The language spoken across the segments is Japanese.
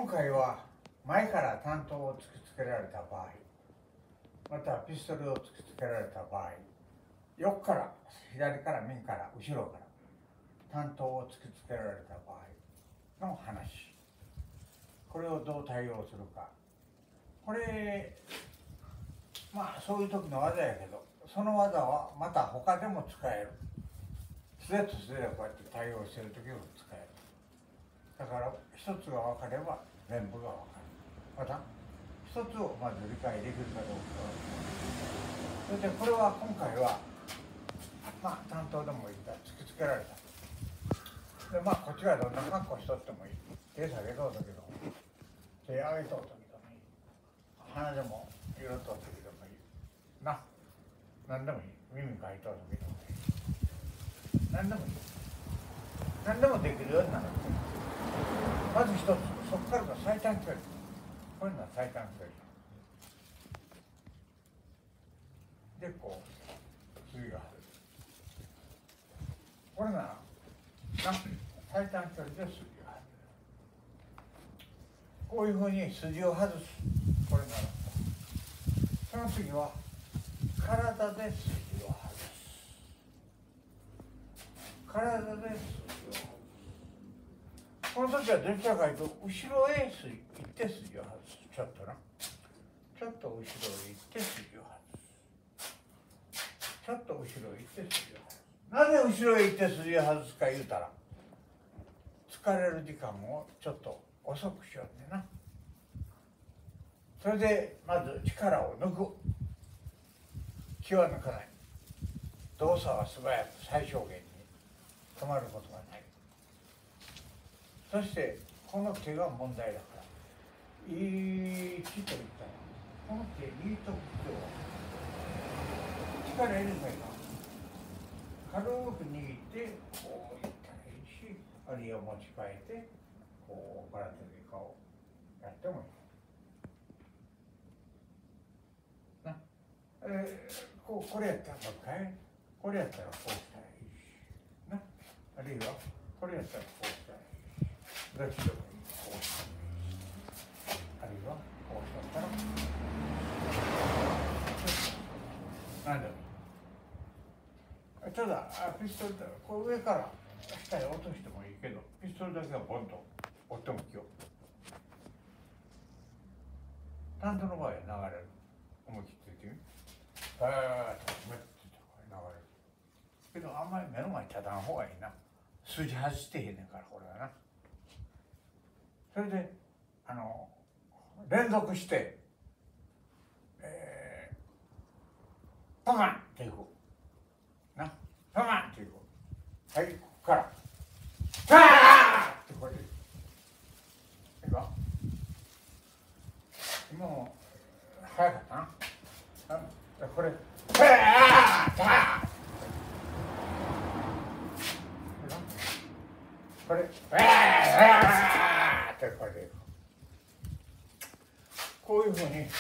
今回は前から担当を突きつけられた場合、またはピストルを突きつけられた場合、横から左から右から後ろから担当を突きつけられた場合の話、これをどう対応するか。これまあそういう時の技やけど、その技はまた他でも使える。素手と素手でこうやって対応している時も使える。だから一つが分かれば全部が分かる。また一つをまず理解できるかどうか。それでこれは今回はまあ担当でもいいから突きつけられた。でまあこっちがどんな格好しとってもいい。手下げとう時でもいい。手上げとう時でもいい。鼻でも色とう時でもいい。な、何でもいい。耳かいとう時でもいい。何でもいい。何でもできるようになる。まず一つ、そこからが最短距離。こういうのは最短距離。で、こう、次が入る。これなら、最短距離で筋が入る。こういうふうに筋を外す。これなら。その次は、体で筋を外す。体で筋を外す。この時はどちらかというと後ろへ行って筋を外す。ちょっとな。ちょっと後ろへ行って筋を外す。ちょっと後ろへ行って筋を外す。なぜ後ろへ行って筋を外すか言うたら、疲れる時間をちょっと遅くしようねな。それでまず力を抜く。気は抜かない。動作は素早く最小限に止まることがない。そしてこの手が問題だから、いい木といったら、この手いいと力入れないか。軽く握ってこういったらいいし、あるいは持ち替えてこうバラ手で顔をやってもいいな。これやったらもう一回、これやったらこうしたらいいしな。あるいはこれやったらこうしたらいい。どっちでもいい。こうしたらいい。あるいはこうしたら何でもいい。ただピストルだこう上から下へ落としてもいいけど、ピストルだけはボンと折ってもきよう。担当の場合は流れる。思い切って言ってみ。バーッとめっちゃ流れる。けどあんまり目の前に立たん方がいいな。筋外してへんねんからこれはな。それで連続してパマンっていくな。パマンっていく。はい、ここからパーってこれでいいか。今も早かったな。これパーパーこれパーってこれでいく。こういうふうに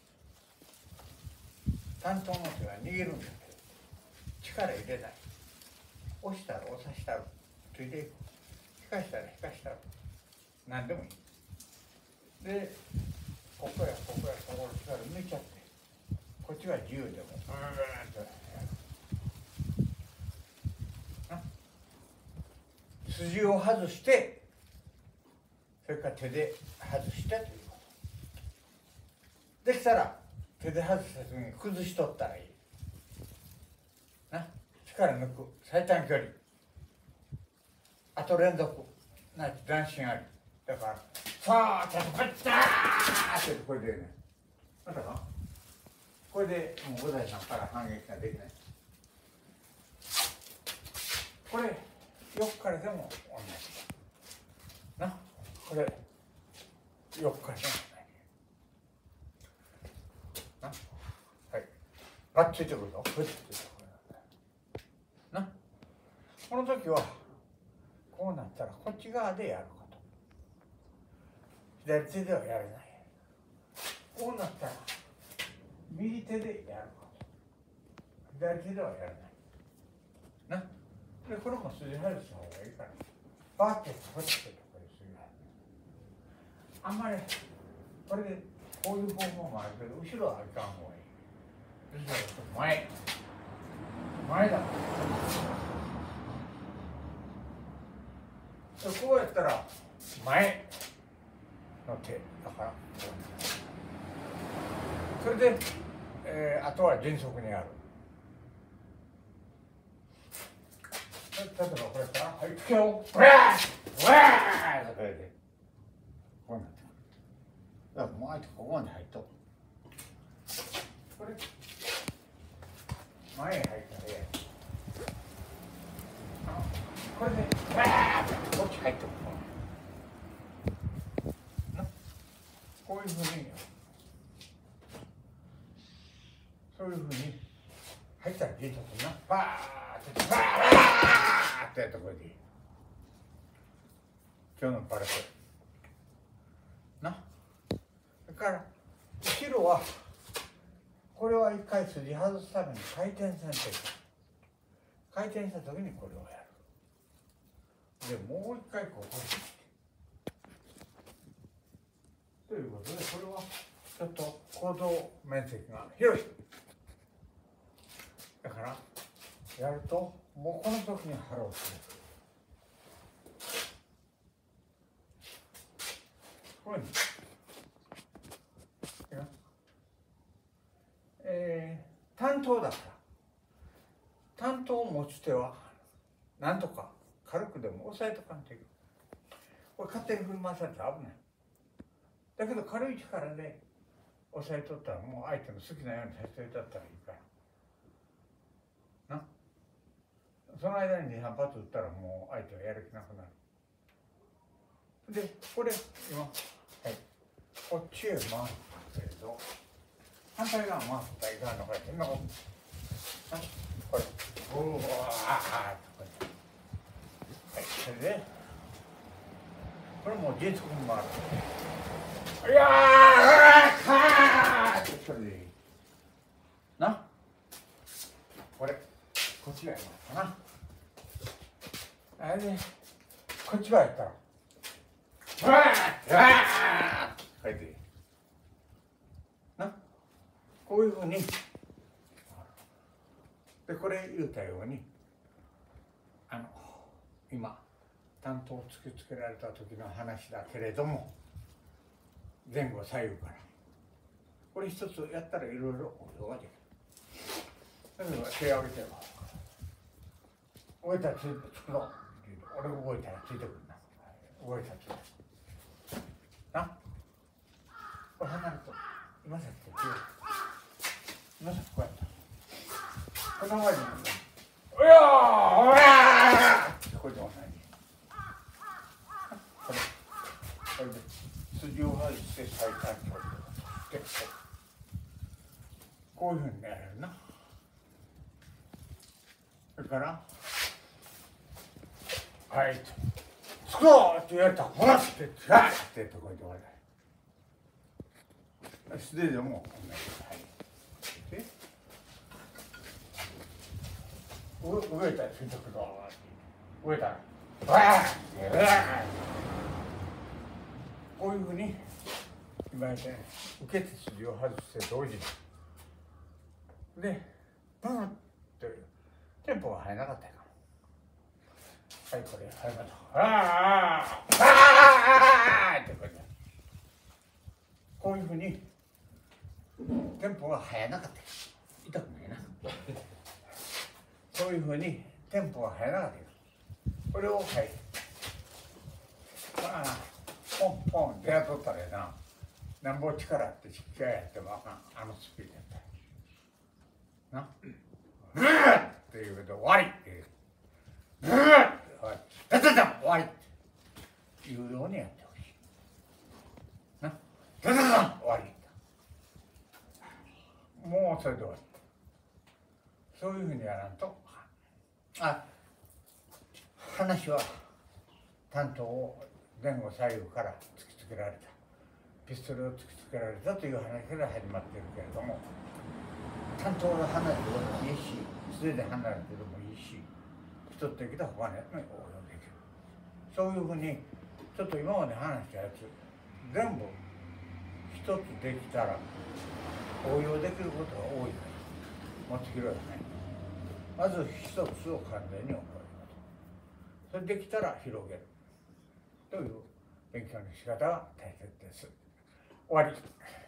担当の手が握るんだけど、力入れない。押したら押さしたらついていく。引かしたら引かしたら何でもいい。でここやここやここの力抜いちゃって、こっちが自由でもブーンとやる。筋を外して、それから手で外してということ。できたら手で外した時に崩しとったらいいな。力抜く最短距離、あと連続ないと斬新ありだから、さあちょっとバッターってこれでね、またかこれでもう五代さんから反撃ができない。これ横からでも同じだな。これ横からでも同じな。はい、バッついてくるぞ。これついてくるな。この時はこうなったらこっち側でやること。左手ではやれない。こうなったら右手でやること。左手ではやれないな。でこれも筋外した方がいいから、バーってこっちでこれ筋あんまりこれでこういう方法もあるけど後ろはいかん方がいい。後ろは前だ。こうやったら前の手だからそれで、あとは迅速にやる。例えばこれから「はい、いくよ、ウェーウェー」とか言ってこうなってくる。だからもう相手ここまで入っとこれ前へ入ったらこれで「ウェー」ってこっち入ってくる。こういうふうにそういうふうに入ったら迅速になバーってバーってやったらこれでいい。今日のパレットな。だから後ろはこれは一回筋外すために回転せんといけない。回転した時にこれをやる。でもう一回ここにということでこれはちょっと行動面積が広い。だからやるともうこの時に腹をする。こういうふうに担当だから担当を持つ手はなんとか軽くでも押さえとかんといけない。これ勝手に振り回されたら危ない。だけど軽い力で押さえとったらもう相手の好きなようにさせていたったらいいからな。その間に2、3発打ったらもう相手はやる気なくなる。でこれ今、はい、こっちへ回すけど反対側回ったらいかんのかいってんなことこれうわーっとこれはいそれでこれもう迅速に回る。いやーかーってそれでいいな。これこっちがやりますかな。あれでこっち側やったらうわーって書いていいな。こういうふうにでこれ言うたように今担当を突きつけられた時の話だけれども前後左右からこれ一つやったらいろいろ応用ができる。例えば手を挙げて動いたらつくぞ。俺が動いたらついてくるな。動いたらついてくるな。これ離れると今さっきと違う。今さっきこうやったこの前にうやーおやーってこれで同じ。これで筋を外して最短距離でこういうふうにやるな。それからはいつくぞって言われたらほらってザーってとこで終わり。素手でも同じ。はい動いたらついてくるぞ。動いたらわーってこういうふうに今言ったように受けて筋を外して同時にでブーンというテンポが入らなかったよ。はいこれ入りました。ああってこういうふうにテンポが速なかった。痛くないな。そういうふうにテンポが速なかった。これをはいポンポン出会っとったらななんぼ力ってしっかりやってもあかん。スピードやったな。ブーって言うけど終わりっていうブーって終わり終わりっていうようにやってほしいな。終わりもうそれで終わり。そういうふうにやらんと話は担当を前後左右から突きつけられたピストルを突きつけられたという話から始まっているけれども担当が離れてもいいし素手で離れてでもいいし一つ的な他のやつに応用できる。そういうふうにちょっと今まで話したやつ全部一つできたら応用できることが多いからもっと広い範囲。まず一つを完全に覚えること。それできたら広げるという勉強の仕方が大切です。終わり。